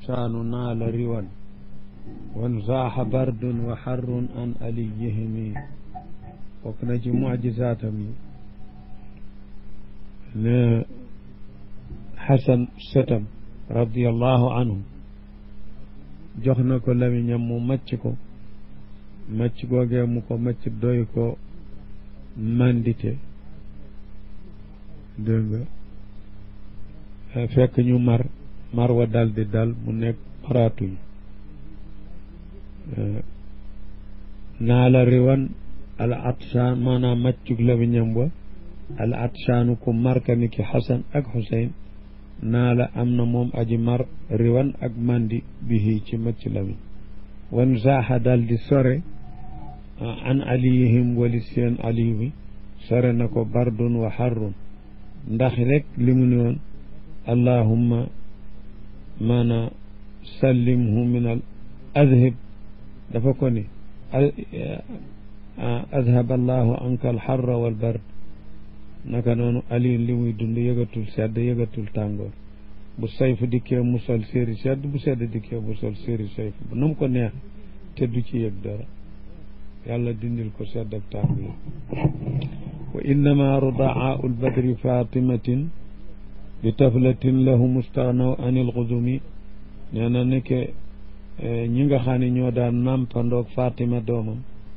الأطشان نال روا وانزاح برد وحر عن أليهم وكنج معجزاتهم حسن ستم رضي الله عنه joxna ko lamiñam mu macc googee mu ko macc doy ko mandite dégg nga fekk ñu mar wa dal di dal mu nekk maraatuñ naa la riwan al atsaan maanaam maccug lamiñam wa al atsaanu ku marka ni ki Xasan ak Xuseyn naa la am na moom aji mar riwan ak mandi bihi ci macc lamiñ wan zaaxa dal di sore an aliyihim wali seen aliyu bi sore na ko bardun wa xarrun ndax rek li mu ne woon allahumma maana sallimhu min al adhib dafa ko ni adhab allahu anka al xarra wal bard naka noonu aliyu li muy dund yëgatul sedd yëgatul tàngoor bu sayf dikkee mu sol séeri sedd bu sedd dikkee mu sol séeri sayf bu na mu ko neex te du ci yëg dara yàlla dindil ko sedd ak tàng yi wa innama rudaau lbadri fatimatin bi taflatin lahu mustaghnaw anil xudumi nee na nekke ñi nga xam ne ñoo daan nàmpandoog Fatima doomam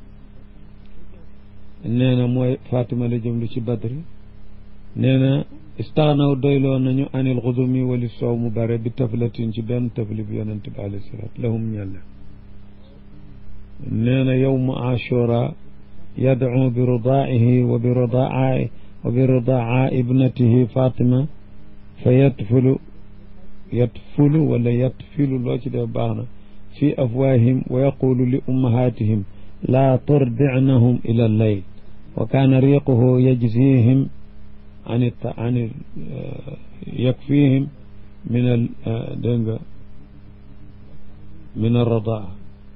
nee na mooy Fatima la jëm lu ci badri nee na istaghnaw doyloo nañu anil xudumi wali soow mu bare bi taflatin ci benn tafli bi yonente bi alayhi salaam lahum ñàlla nee na yowmu ashura yadcu bi ridaa'ihi wa bi ridaa ibnatihi Fatima fa yatfulu wala yatfilu loo ci def baax na fi afwaahihim wa yaqulu li ummahaatihim laa turdicnahum ila al-layl wa kaana riiquhu yajzihim an yakfihim min al dégg nga min ar-ridaa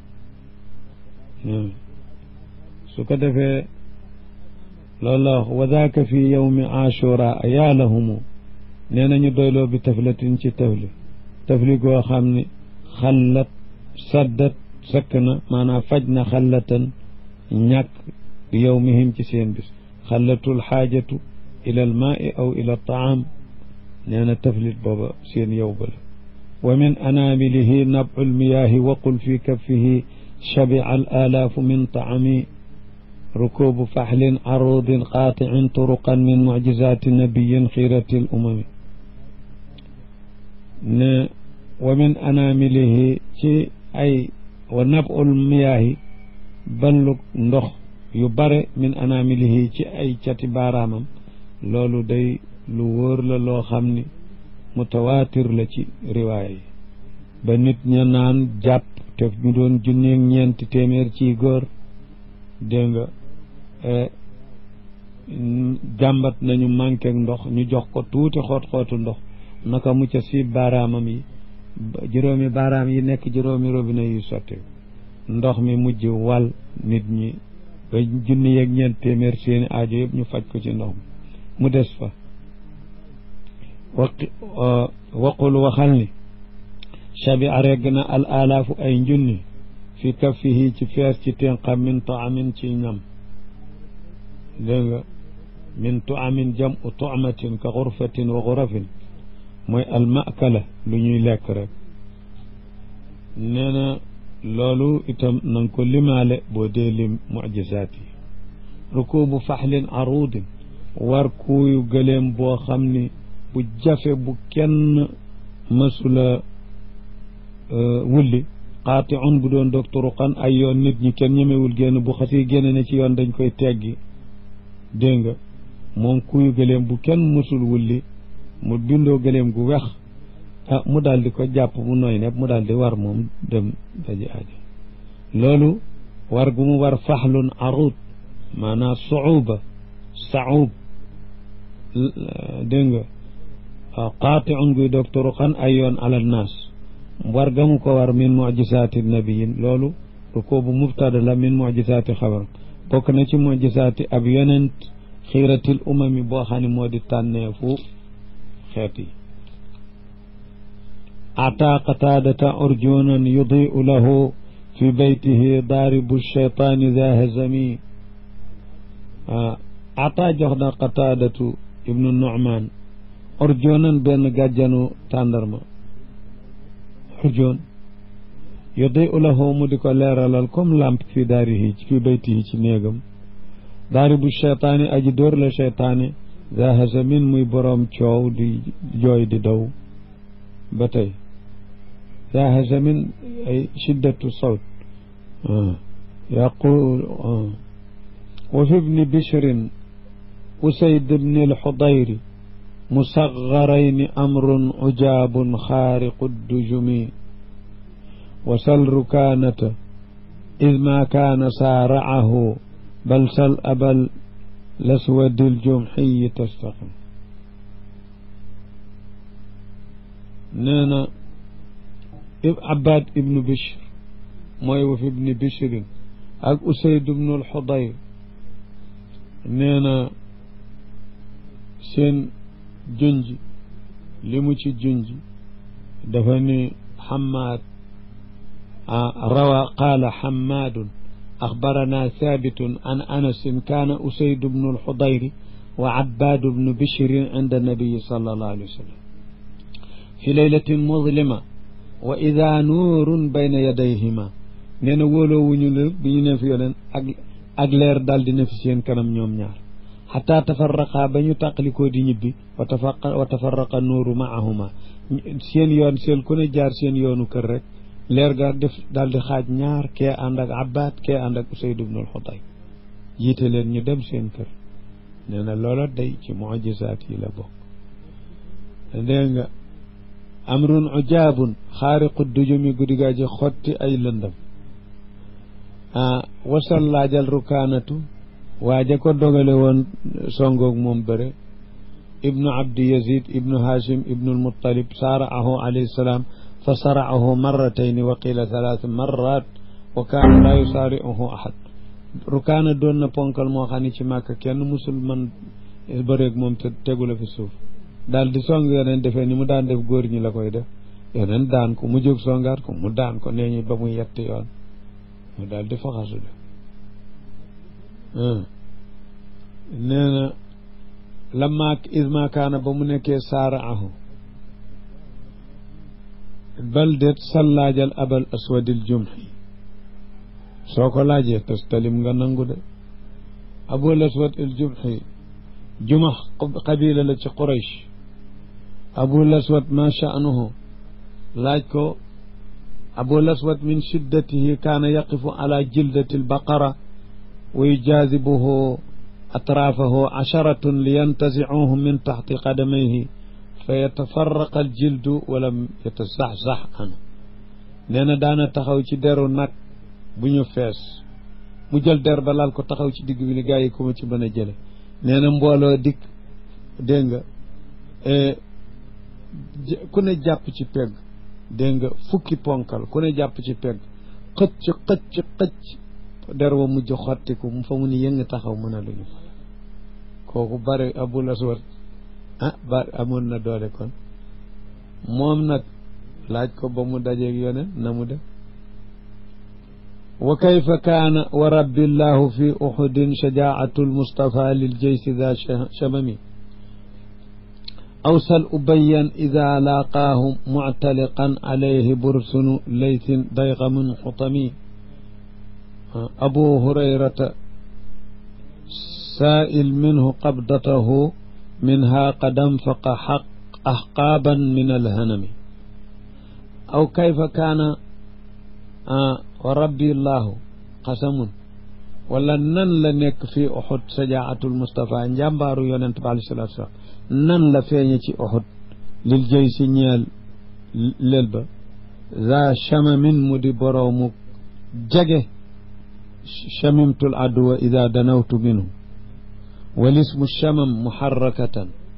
su ko defee loolu la wax wa daaka fi yawmi ashura yaa lahumu nee nañu doyloo bi taflatin ci tafli goo xam ne xallat saddat sakk na maanaam faj na xallatan ñàkk bi yawmihim ci seen bis xallatul xaajatu ila al maai aw ila taam nee na taflit booba seen yow ba la wa min anaamilihi nabu lmiyaahi waqul fi kaffihi shabica al alaafu min taami rukubu faxlin arudin qaaticin turuqan min mucjizaati nabiyin xiirati l umami ne wa min anaamilihi ci ay wa nabul miyaahi ballug ndox yu bare min anaamilihi ci ay cati baaraamam loolu day lu wóor la loo xam ni mutawaatir la ci riwaaya yi ba nit ña naan jàpp te ñu doon junneeg ñeenti téeméer ci góor dégg nga jàmbat nañu manqué ndox ñu jox ko tuuti xoot-xootu ndox naka mu ca si baaraamam yi juróomi baaraam yi nekk juróomi robinet yu sotti ndox mi mujj wal nit ñi ba junni yeeg ñeent téeméer seeni aajo yëpp ñu faj ko ci ndox mi mu des fa waqul waxal ni shabi a regg na al alaafu ay njunni fi kaffihi ci fees ci tenqam min taamin ci ñam dégg nga min taamin jam u tumatin ka xurfatin wa xurafin mooy al makala lu ñuy lekk rek nee na loolu itam na nga ko limaale boo dee lim mucjisaat yi rukubu faxlin arudin war kuuyu gëleem boo xam ni bu jafe bu kenn mësula wulli qaatiun bu doon dog turuqan ay yoon nit ñi kenn ñemewul génn bu xasi génne ne ci yoon dañ koy teggi dégg nga moom kuuyu gëleem bu kenn mësul wulli mu bindoo gëleem gu wex mu daal di ko jàpp mu nooy nepp mu daal di war moom dem daji aajo loolu war gu mu war faxlun arud maanaam saub dégg nga qaatiun guy dog turuqan ay yoon ala naas war ga mu ko war min mucjisaati nabiyin loolu rukubu mubtada la min mucjisaati xabar bokk na ci mucjisaati ab yonent xiiratil umami boo xam ne moo di tànneefu xeet yi أعطى قتادة أرجونا يضيء له في بيته ضارب الشيطان ذا هزمي أعطى جهد قتادة ابن النعمان أرجونا بين جاجنو تاندرما أرجون يضيء له مدك لير لكم لامب في داره في بيته نيغم ضارب الشيطان أجي دور لشيطان ذا هزمين مي بروم تشاو دي جوي دي دو بتي ذا هزمين أي شدة الصوت يقول وفي ابن بشر أسيد بن الحضير مصغرين أمر عجاب خارق الدجم وسل ركانة إذ ما كان سارعه بل سل أبل لسود الجمحي تستقم نانا عباد ابن بشر موي وفي ابن بشر أك أسيد بن الحضير نانا سين جنجي لمشي جنجي دفني حماد روى قال حماد أخبرنا ثابت عن أنس كان أسيد بن الحضير وعباد بن بشر عند النبي صلى الله عليه وسلم في ليلة مظلمة وإذا نور بين يديهما نينا وولو ونيو بينا في يولن أغلير دال دي نفسين كانم نيوم ñaar حتى تفرقا بنيو تقليكو دي نيبي وتفرق النور معهما سين يون سيل كوني جار سين يونو كër rek leer ga def daal di xaaj ñaar kee ànd ak Abbad kee ànd ak Usayd ibn al-Hudayr jiite leen ñu dem seen kër nee na loola day ci mu'jizaat yi la bokk dégg nga amrun ujaabun xaariqu dujumi guddi gaa ji xotti ay lëndam wasal laajal rukaanatu waaja ko dogale woon songoog moom bëre ibnu abdi yazid ibnu hashim ibnu al-Muttalib saara'ahu alayhi salaam فصرعه مرتين وقيل 3 مرات وكان لا يصارعه أحد ركان دون بونكال مو خاني ci Makka kenn musul man bëreeg moom te tegula fi suuf daal di song yeneen defee ni mu daan def góor ñi la koy def yeneen daan ko mu jóg songaat ko mu daan ko nee ñu ba mu yetti yoon mu daal di faxasu de nee na lamma isma kaana ba mu nekkee saaraahu baldet sallaajal abal aswadil jumhi soo ko laajee tastalim nga nangu de abul aswad il jumhi jumax qabila la ci Quraysh abul aswad ma sha'nuhu laaj ko abul aswad min shiddatihi kaana yaqifu ala jildati albaqara wa yujazibuhu atrafahu 10 liyantazicuhu min taxti qadamayhi فيتفرق الجلد ولم يتزحزح عنه نينا دانا تخاو ci deru nag bu ñu fees mu jël der ba laal ko taxaw ci digg bi ni gaa yi ko ma ci mën a jële nee na mbooloo dikk dégg nga ku ne jàpp ci pegg dégg nga fukki ponkal ku ne jàpp ci pegg xëcc der wa mujj xottiku mu fa mu ni yëng taxaw mën a luñu kooku bari Abul Aswad ba amoon na doole kon moom nag laaj ko ba mu dajeeg yoneen na mu def wa kayfa kaana wa rabbillahu fi uhudin shajaatu almustafa liljaysi dha shamami awsal ubayyan ida laaqaahu muctaliqan alayhi bursunu laythin dayqamun xutami abu hurayrata saail minhu qabdatahu منها قد انفق أحقابا من الهنم أو كيف كان وربي الله قسم ولا نن لنك في أحد شجاعة المصطفى جامبار يونت عليه الصلاة والسلام نن لفيني في أحد للجيش نيال للبا ذا شمم مدي برومك جگه شممت العدو إذا دنوت منه والاسم الشمم محركة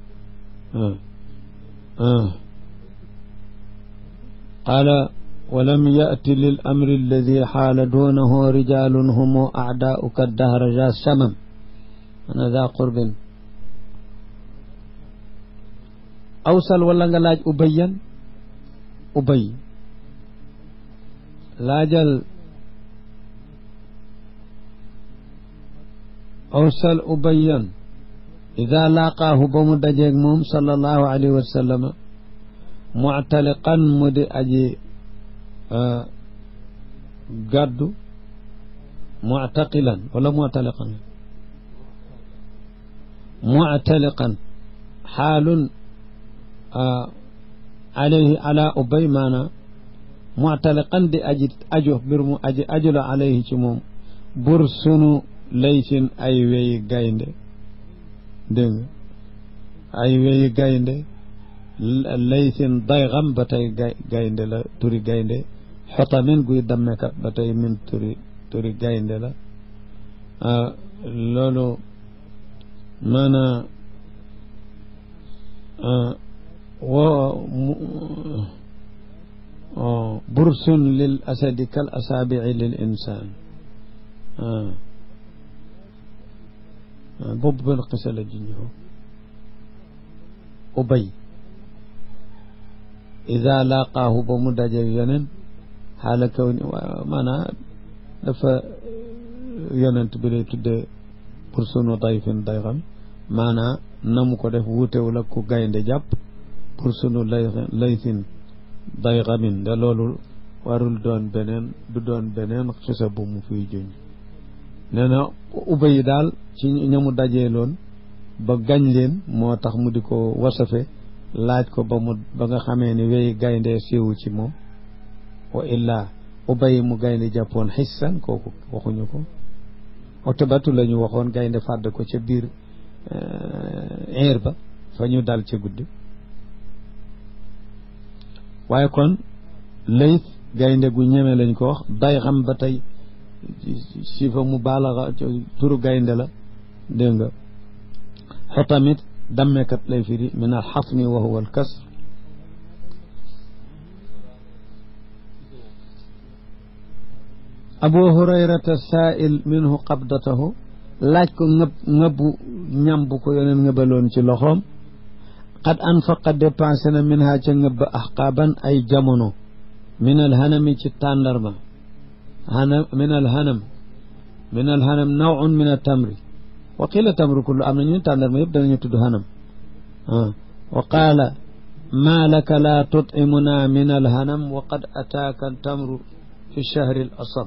قال ولم يأتي للأمر الذي حال دونه رجال هم أعداؤك الدهر ذا الشمم أنا ذا قرب أوصل ولا ngalaaj ubayyan ubay laajal awsal ubayyan ida laaqaahu ba mu dajeeg moom sallallahu alayhi wa sallam muctaliqan mu di aji gàddu muctaqilan wala muctaliqan muctaliqan xaalun alayhi ala ubay maana muctaliqan di aji aju mbir mu aji aju la alayhi ci moom bur sunu laysin ay weyi gaynde dégg nga ay weyi gaynde laysin dayxam ba tey gaynde la turi gaynde xotamin guy dammekat ba tey min turi gaynde la loolu maana bursun lil asadi kal asaabici lil insaan boobu benn xisa la junjoo ubay ida laaqaahu ba mu daje yonent xaala kaw ni maanaam dafa yonent bi lay tuddee pour sunu dayfin dayxam maanaam na mu ko def wuutewul ak ku gaynde jàpp pour sunu layfin dayxamin da loolu warul doon beneen du doon beneen xisa bu mu fiy junj nee na ubay daal ci ñamu dajee loon ba gañ leen moo tax mu di ko wasafe laaj ko ba nga xamee ni weyi gaynde siiwu ci moom wa illaa ubay mu gaynde jàppoon xissan kooku waxuñu ko otobatu la ñu waxoon gaynde fàdd ko ca biir eer ba fa ñu dal ca guddi waaye kon layt gaynde gu ñeme lañ ko wax day xam ba tey sifa mu baalaxa turu gaynde la dégg nga xotamit dammekat lay firi min al xasmi wa huwa al kasr abu hurayrata saail minhu qabdatahu laaj ko ngëbbu ñam bu ko yoneen ngëbaloon ci loxoom qad anfaqa dépensé na min ha ca ngëbb ahqaaban ay jamono min al hanami ci tàndarma min al hanam nawun min al tamri wa qila tamru kullu am nañu tàndarma yëpp danañu tudd hanam wa qaala maa laka laa tutimuna min al hanam wa qad ataaka al tamru fi shahri al asab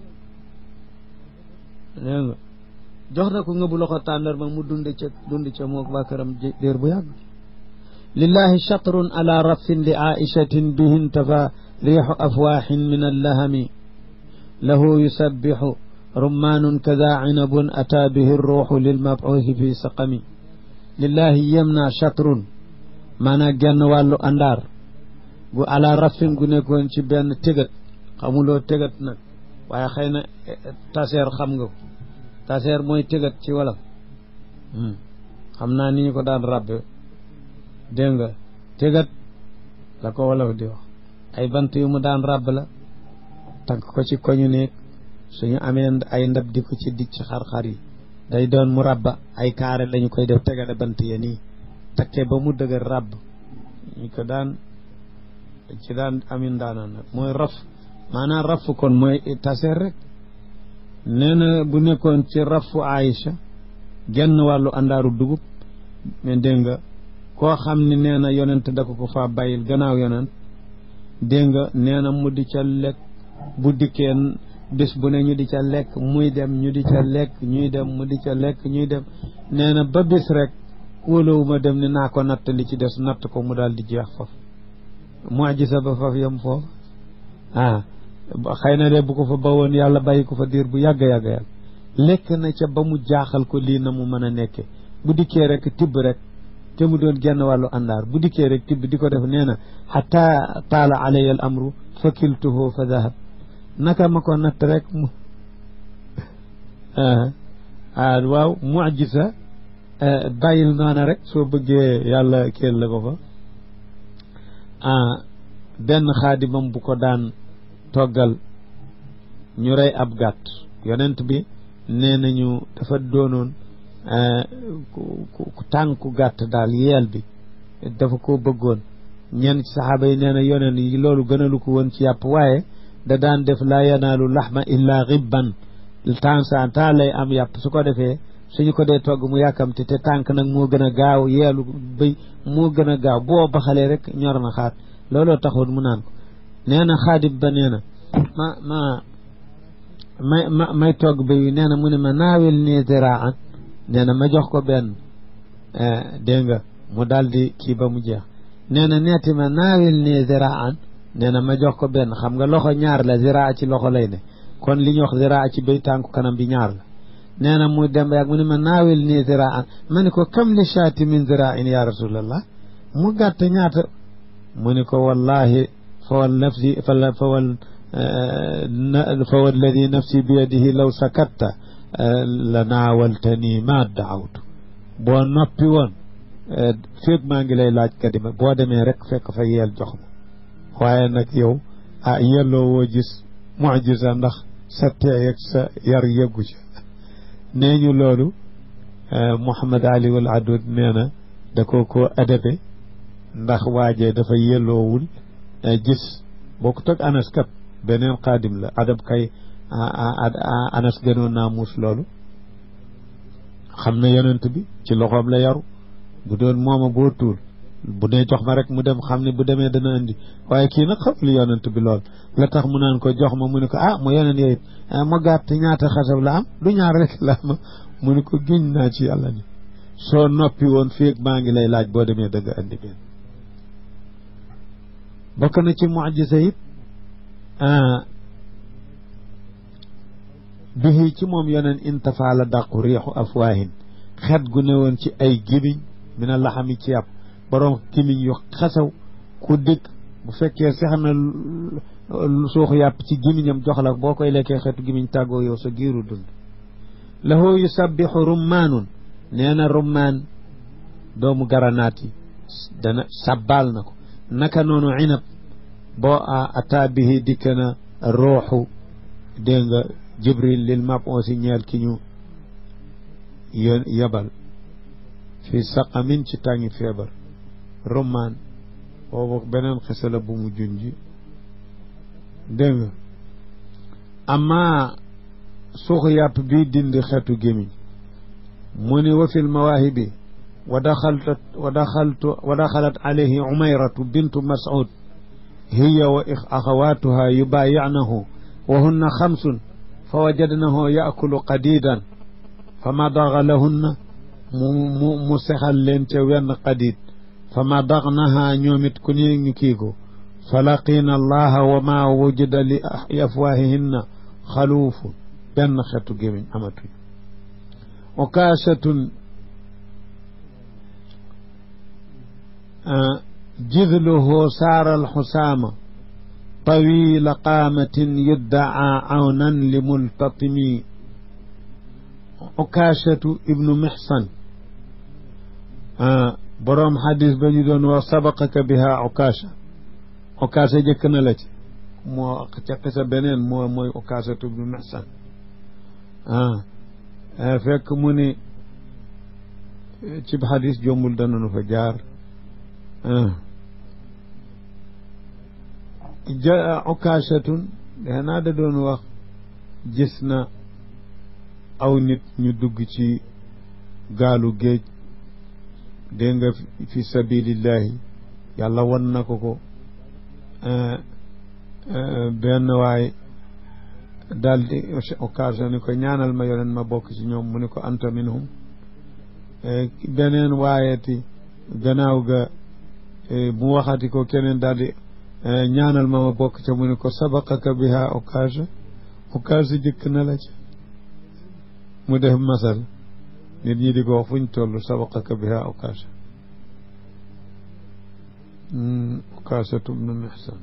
dégg nga jox na ko ngëbu loxo tàndarma mu dund ca moog waa këram déer bu yàgg lillahi chatrun ala rafin li aichatin bihin tafa riixu afwaaxin min allahami lahu yusabbixu rummaanun kada cinabun ataa bihi ruuxu lilmabuusi fi saqami lillahi yem naa chatrun maanaam genn wàllu àndaar gu ala rafin gu nekkoon ci benn tégat xamuloo tégat nag waaye xëy na taseer xam nga ko taseer mooy tégat ci wolof xam naa ni ñu ko daan rabbe dégg nga tégat la ko wolof di wax ay bant yu mu daan rabb la tànk ko ci koñu néeg suñu amee ay ndab di ko ci dig ci xar-xar yi day doon mu rabba ay kaare lañu koy def tegale bant ya nii takkee ba mu dëgër rabb ñu ko daan ci daan amin daana nag mooy raf maanaam raf kon mooy taseer rek nee na bu nekkoon ci rafu Aïcha genn wàllu àndaaru dugub mais dégg nga koo xam ni nee na yonent da ko faa bàyyil gannaaw yonent dégg nga nee na mu di ca lekk bu dikkee bés bu ne ñu di ca lekk muy dem ñu di ca lekk ñuy dem mu di ca lekk ñuy dem nee na ba bés rek wóolowuma dem ni naa ko natt li ci des natt ko mu daal di jeex foofu mu'jiza ba faf yam foofu xëy na de bu ko fa bawoon yàlla bàyyi ko fa diir bu yàgg lekk na ca ba mu jaaxal ko lii na mu mën a nekke bu dikkee rek tibb rek te mu doon genn wàllu àndaar bu dikkee rek tibb di ko def nee na xata taala alayya al amru fakiltuhu fa dahab naka ma ko natt rek mu waaw mu'jiza bàyyil noona rek soo bëggee yàlla kéel la ko fa benn xaadimam bu ko daan toggal ñu rey ab gàtt yonent bi nee nañu dafa doonoon ku tànku gàtt daal yeel bi dafa ko bëggoon ñenn ci saxaaba yi nee na yoneen yi loolu gënalu ko woon ci yàpp waaye da daan def laa yanaalu laxma illa ribban temps lay am yàpp su ko defee suñu ko dee togg mu yàkkamte te tànk nag moo gën a gaaw yeelu bëy moo gën a gaaw boo baxalee rek ñor na xaat looloo taxoon mu naan ko nee na xaadim ba nee na may togg bëy wi nee na mu ne ma naawil nii ziraan nee na ma jox ko benn dégg nga mu daldi kii ba mu jeex nee na neeti ma naawil nii ziraan nee na ma jox ko benn xam nga loxo ñaar la ziraa ci loxo lay ne kon li ñuy wax ziraa ci bëy tànku kanam bi ñaar la nee na mu dem yàgg mu ne ma naawil nii ziraan ma ne ko kam li shaati min ziraain ya rasulallah mu gàtt ñaata mu ne ko wallahi fa walladi nafsi bi yadihi law sakatta la naawaltani ma daawtu boo noppi woon féeg maa ngi lay laaj kadima boo demee rek fekk fa yeel jox ma waaye nag yow yelloo woo gis mujisa ndax sa teey ak sa yar yëggu ci nee ñu loolu Muhammad Ali wal Adud nee na da ko adabe ndax waajee dafa yelloowul gis boo ko toog Anas kat beneen xaadim la adab kay Anas gënoon naa muus loolu xam na yonent bi ci loxoom la yaru bu doon mooma boo tuul bu dee jox ma rek mu dem xam ne bu demee dana indi waaye kii nag xamul yonent bi lool la tax mu naan ko jox ma mu ne ko mu yeneen yooyu ma gàtt ñaata xasab la am du ñaar rek la ma mu ne ko giñ naa ci yàlla ni soo noppi woon féeg maa ngi lay laaj boo demee dëgg andi benn bokk na ci mujisa it bihi ci moom yeneen intafa la dàqu riixu afwaahin xet gu ne woon ci ay gémiñ mina laxami ci yàpp borom gémiñ yu xasaw ku dikk bu fekkee sax na suuxu yàpp ci gémiñam jox la boo koy lekkee xeetu gémiñ tàggoo yow sa giiru dund lahu yusabbixu rummaanun nee na rummaan doomu garanaat yi dana sabbaal na ko naka noonu inab boo ataa bihi dikk na ruuxu dégg nga jibril lil mab'uusi ñeel ki ñu yebal fi saqamin ci tàngi feebar rummaan boobu beneen xisa la bu mu junji dégg nga amma suuxu yàpp bii dindi xeetu gémiñ mu ni wa fil mawaahibi wa daxalat alayhi umayratu bintu mas'ud hiya wa axawaatuha yubaayicnahu wa hunna xamsun fa wajadnahu yaakulu qadiidan fa madaga lahunna mu sexal leen ca wenn qadiid fa madagnaha ñoomit ku ne ñu kii ko fa laqiina allaha wa ma wujida li afwaahihinna xaluufun benn xeetu gémiñ amatuñ ukaashatun jidluhu saara alxusaama tawila qaamatin yuddaa awnan li multatimi ukaashatu ibnu mixsan boroom xadis ba ñu doon wax sabaqaka biha ukaasha jëkk na la ci moo ca xisa beneen mooy ukaashatu ibnu mixsan fekk mu ni ci xadis jombul dananu fa jaar ukaashatun danaa da doon wax gis na aw nit ñu dugg ci gaalu géej dégg nga fi sabilillahi yàlla wan na ko benn waay daal di occasion ni ko ñaanal ma yoneen ma bokk ci ñoom mu ni ko anta minhum beneen waayeti gannaaw ga mu waxati ko keneen daal di ñaanal ma bokk ca mu ni ko sabaqaka biha occasion jëkk na la ca mu def masal nit ñi di ko wax fuñ toll sabaqaka biha occasion ibnu mihsan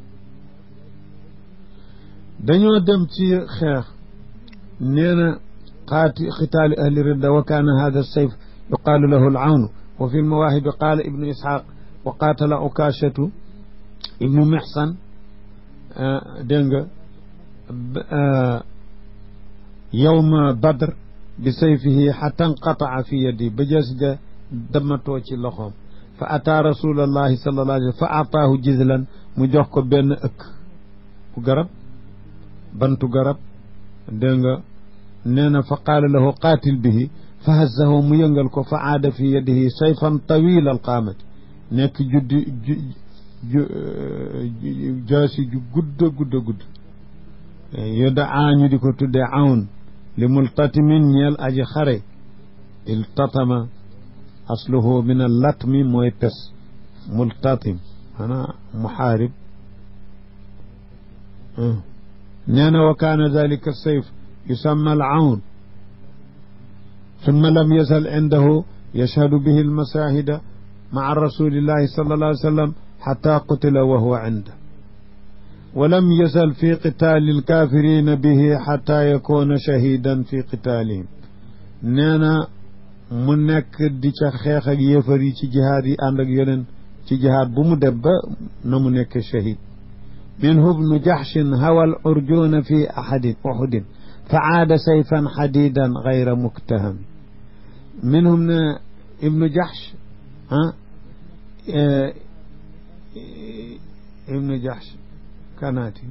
dañoo dem ci xeex nee na xitaali ahli ridda wa kaana hada sayf yuqaalu lahu al-awn wa fi al-mawaahib qaala ibnu ishaq wa qaatala ukaashatu ibnu mihsan dégg nga yawma badr bi sayfihi xatta inqataa fi yadi ba jës ja damatoo ci loxoom fa ataa rasulallahi sallallahu alayhi wa sallam fa ataahu jizlan mu jox ko benn ëkk bu garab bantu garab dégg nga nee na fa qaala lahu qaatil bihi fa hazzahu mu yëngal ko fa aada fi yadihi sayfan tawil al qaamati nekk jaasi ju gudd yodda ñu di ko tuddee awn li multatimin ñeel aji xare iltatama asluhu min al latmi mooy pes multatim ana muxaarib nee na wa kaana dalika sayf yusamma al awn summa lam yazal indahu yashhadu bihi al masahida maa rasulillahi sallallahu alayhi wa sallam xata qutila wa huwa inda ولم يزل في قتال الكافرين به حتى يكون شهيدا في قتالهم نانا mu nekk di ca xeex ak yéefar yi ci jihaad yi ànd ak yeneen ci jihaad bu mu def ba na mu nekk shahid minhu ibnu jaxshin hawal urjuuna fi uhudin fa aada sayfan xadidan gayra muktaham minhum ne ibnu jaxsh ibnu jaxsh kanaati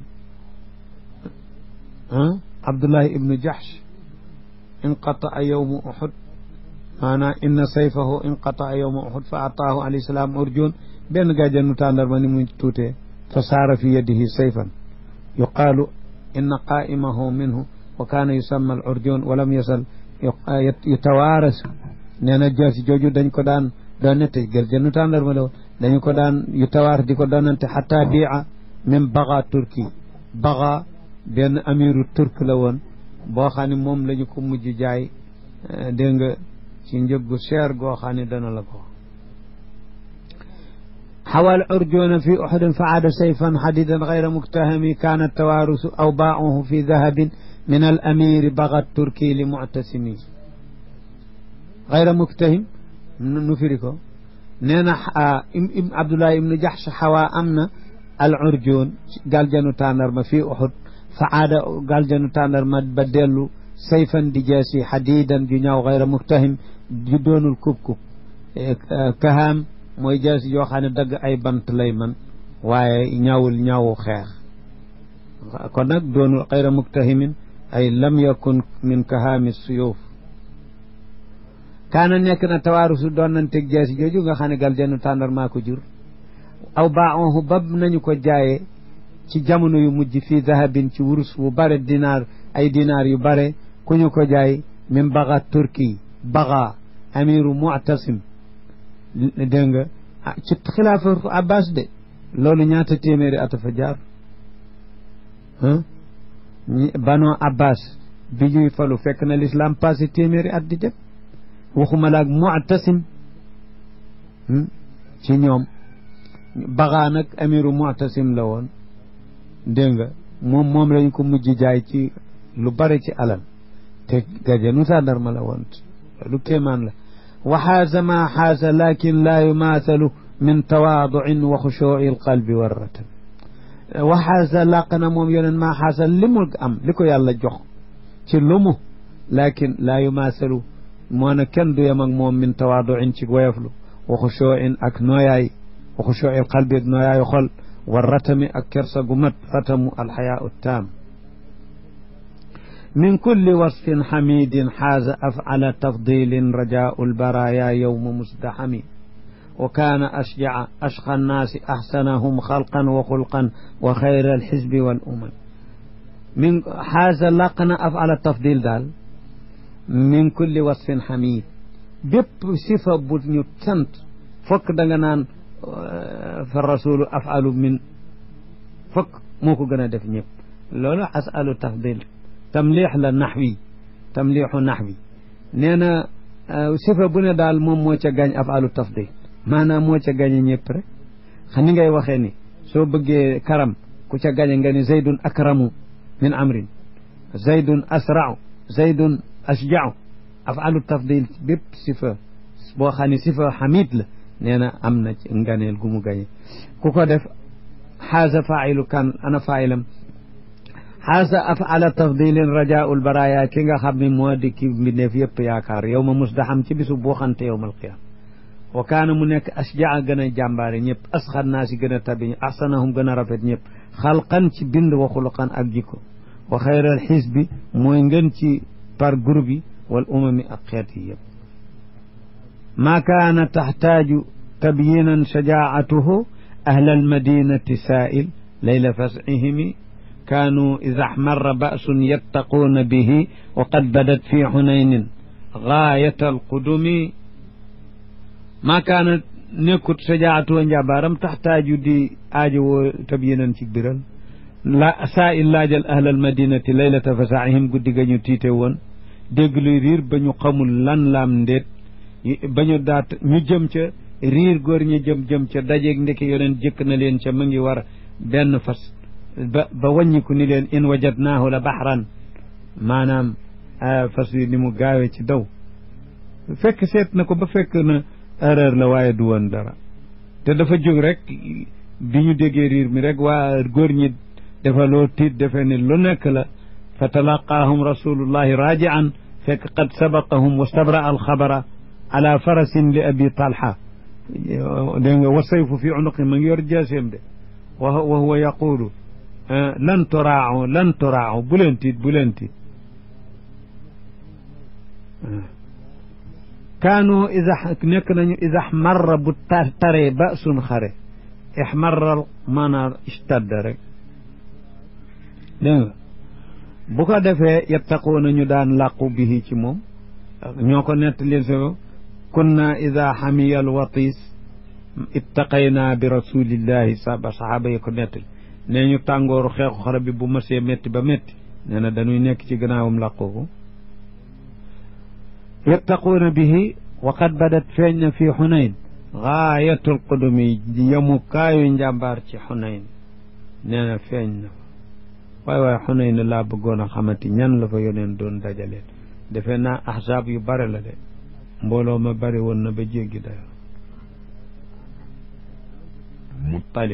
abdullahi ibnu jaxsh inqataa yowmu uhud maanaam inna sayfahu inqataa yowma uhud fa ataahu alayhi salaam urjun benn gàjjanu tàndarma ni mu tuutee fa saara fi yadihi sayfan yuqaalu inna qaa'imahu minhu wa kaana yusamma al urjun wa lam yasal yutawaaras nee na jaasi jooju dañ ko daan doonante gàjjanu tàndarma la woon dañu ko daan yutawaar di ko doonante xataa biica même baga turki baga benn amiru turk la woon boo xam ne moom la ñu ko mujj jaay dégg nga ci njëggu cher goo xam ne dana la ko xawal urjuuna fi uhudin fa aada sayfan xadidan gayra muktahami kaana tawaarusu aw baacuhu fi dahabin min al amiri baga turki li muctasimi gayra muktahim nu firi ko nee na Abdullah ibnu Jaxsh xawaa am na al urjuun galjanu tàndarma fii Uhud fa aada galjanu tàndarma ba dellu sayfan di jaasi xadiidan ju ñaaw gayra muktahim ju doonul kub-kub kahaam mooy jaasi yoo xam ne dagg ay bant lay man waaye ñaawul ñaawu xeex kon nag doonul gayra muktahimin ay lam yakun min kahaami suyuuf kaana nekk na tawaarusu doon nañ teg jaasi jooju nga xam ne galjanu tàndarmaa ko jur aw baaxoon bab nañu ko jaayee ci jamono yu mujj fii dahabin ci wurus wu bare dinaar ay dinaar yu bare ku ñu ko jaay min baga turki baga amiru mu'tasim dégg nga ci xilaafa abbas de loolu ñaata téeméeri at fa jaar bano abbas bi ñuy falu fekk na l'islam passé téeméeri at di dem waxuma laag mu'tasim ci ñoom bagaa nag amiru mu'tasim la woon dégg nga moom lañ ko mujj jaay ci lu bari ci alal te gajanu tàndarma la woon lu kéemaan la wa xaaza maa xaaza lakin laa yumaasalu min tawaaduin wa xushuuci alqalbi warratan wa xaaza làq na moom yoneen maa xaaza li mu am li ko yàlla jox ci lumu lakin laa yumaasalu moo ne kenn du yem ak moom min tawaaduin ci woyoflu wa xushuucin ak nooyaay wa xushuuci alqalbi ak nooyaayu xol wa ratami ak kersa gu mat ratamu alxayaau taam min kulli wasfin xamidin xaaza afcala tafdilin rajaau lbaraya yowma musdaxami wa kaana ashjaca ashqa annaasi axsanahum xalqan wa xulqan wa xayra alxisbi wal umam min xaaza laq na afcala tafdil daal min kulli wasfin xamid bépp sifa bu ñu sant fokk da nga naan fa rasulu afalu min fokk moo ko gën a def ñëpp loolu asalu tafdil tamliix la naxwi tamliixu naxwi nee na sifa bu ne daal moom moo ca gañ afalu tafdil maanaam moo ca gañe ñëpp rek xam ni ngay waxee ni soo bëggee karam ku ca gañe nga ni zaydun akramu min amrin zaydun asrau zaydun ashjau afalu tafdil bépp sifa boo xam ne sifa xamid la nee na am na ci nganeel gu mu gañe ku ko def xaaza failu kan ana failam xaasa afala tafdilin rajaul baraya ki nga xam ne moo di ki mbindeef yëpp yaakaar yow ma musdaxam ci bisu boo xante yowm alqiyama wa kaana mu nekk asjaa gën a jàmbaare ñëpp asxar naa si gën a tabi ahsanahum gën a rafet ñëpp xalqan ci bind wa xuluqan ak jikko wa xayral xisbi mooy ngën ci par groupe yi wal umami ak xeet yi yëpp maa kaana taxtaaju tabyinan shajaatuhu ahla almadinati saa'il layla fas'ihimi kaanu ida axmarra ba'sun yattaquuna bihi wa qad badat fi xunaynin gaayata alqudumi maa kaana nekkut shajaatuhu njàmbaaram taxtaaju di aajowoo tabyinan ci biral la saa'il laajal ahla almadinati laylata fas'ihim guddi ga ñu tiite woon dégg luy riir ba ñu xamul lan laam ndéet ba ñu daat ñu jëm ca riir góor ñi jëm ca dajeeg ndeke yoneen jëkk na leen ca mu ngi war benn fas ba wàññiku ni leen in wajadnaahu la baxran maanaam fas yi ni mu gaawee ci daw fekk seet na ko ba fekk na erreur la waaye du woon dara te dafa jóg rek bi ñu déggee riir mi rek waa góor ñi dafa loo tiit defe ni lu nekk la fa talaqaahum rasulullahi raajian fekk qad sabaqahum wa stabra alxabara ala farasin li abi talha dégg nga wa sayfu fi unuqi ma ngi yor jaaseem de wa huwa yaqulu lan turaacu bu leen tiit kaanu nekk nañu ida xmarra bu taree ba sun xare ixmarra maanaam istadda rek dégg nga bu ko defee yattaquuna ñu daan làqu bihi ci moom ñoo ko nett leen sa kunna ida xamiya alwatis ittaqaynaa bi rasulillahi saxaaba yi ko nettali nee ñu tàngooru xeexu xare bi bu masee métti ba métti nee na dañuy nekk ci gannaawam làqooku yattaquuna bihi wa qad badat feeñ na fii xunayn gaayatul qudumi yemukaayu njàmbaar ci xunayn nee na feeñ na waaye xunayn laa bëggoon a xamati ñan la fa yoneen doon dajaleen defe naa ahzaab yu bare la de mbooloo ma bare woon na ba jéggi dayo muttalib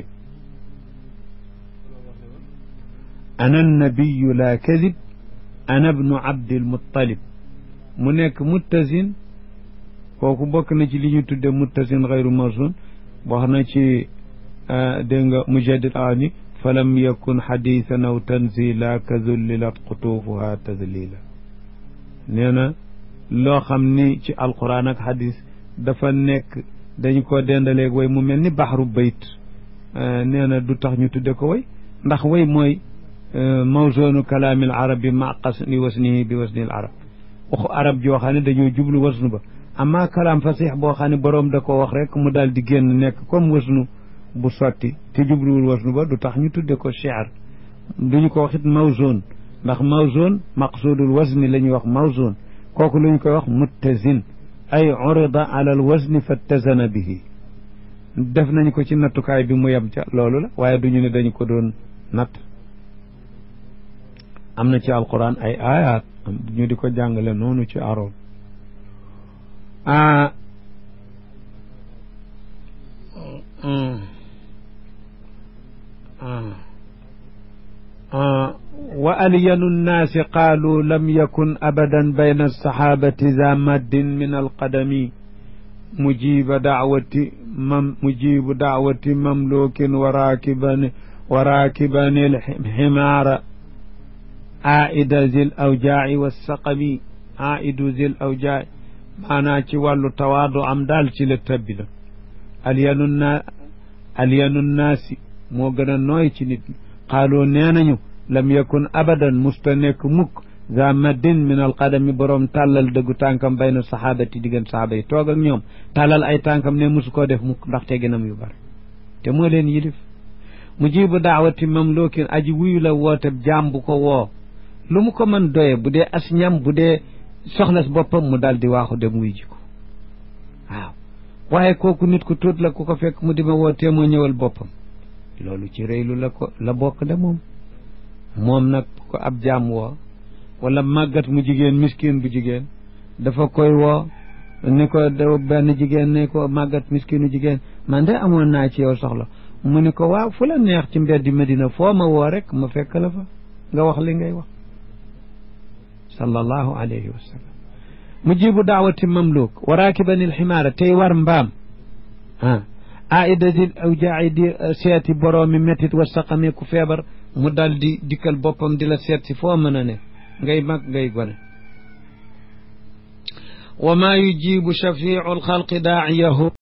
ana nabiyu laa kadib ana bnu abdil muttalib mu nekk muttasin kooku bokk na ci li ñu tudde muttasin xayru mawsun wax na ci dégg nga mujaddid ani falam yakun xadisan aw tanzila ka zullilat qutuufuha tadlila nee na loo xam ni ci alquran ak xadis dafa nekk dañ ko dendaleeg way mu mel ni baxru bayt nee na du tax ñu tudde ko way ndax way mooy mawzunu kalaamil arabi ma qasni wasnihi bi wasnil arab waxu arab joo xam ne dañoo jublu wasnu ba amma kalaam fasix boo xam ne boroom da ko wax rek mu daal di génn nekk comme wasnu bu sotti te jubluwul wasnu ba du tax ñu tudde ko shi'r duñu ko waxit mawzun ndax mawzun maqsudul wasni la ñuy wax mawzun kooku lu ñu koy wax muttazin ay urida ala al wasni fattazana bihi def nañ ko ci nattukaay bi mu yem ca loolu la waaye duñu ne dañu ko doon natt am na ci alquran ay ayat ñu di ko jàngale noonu ci aroon wa alyanu nnaasi qaalu lam yakun abadan bayna alsaxaabati za maddin min alqadami mujibu daawati mamlukin wa raakibani alximaara aida zil awjaa'i wassaqami aidu zil awjaa'i maanaa ci wàllu tawaadu am daal ci la tabbi la alyanu nnaasi moo gën a nooy ci nit ñi qaaloo nee nañu lam yakun abadan musta nekk mukk za maddin min alqadami boroom tàllal dëggu tànkam bayna saxaabati diggante saxaaba yi toog ak ñoom tàllal ay tànkam ne musu koo def mukk ndax teginam yu bari te moo leen yilif mujibu daawati mamlukin aji wuyu la woote jaam bu ko woo lu mu ko mën doye bu dee as ñam bu dee soxlas boppam mu daal di waaxu dem wuy ji ko waaw waaye kooku nit ku tuut la ku ko fekk mu di ma woo tee moo ñëwal boppam loolu ci réylu la bokk de moom nag ko ab jaam woo wala màggat mu jigéen miskin bu jigéen dafa koy woo ni ko benn jigéen ne ko màggat miskinu jigéen man de amoon naa ci yow soxla mu ni ko waaw fu la neex ci mbeddi Medina foo ma woo rek ma fekk la fa nga wax li ngay wax sallallahu alayhi wa sallam mujibu daawati mamluk wa raakibani alximaara tey war mbaam aidatil awjaa'i di seeti boroomi métit wa saqami ku feebar mu dal di dikkal boppam di la seet si foo mën a ne ngay mag ngay gone wa maa yujibu shafiu alxalqi daa'iyahu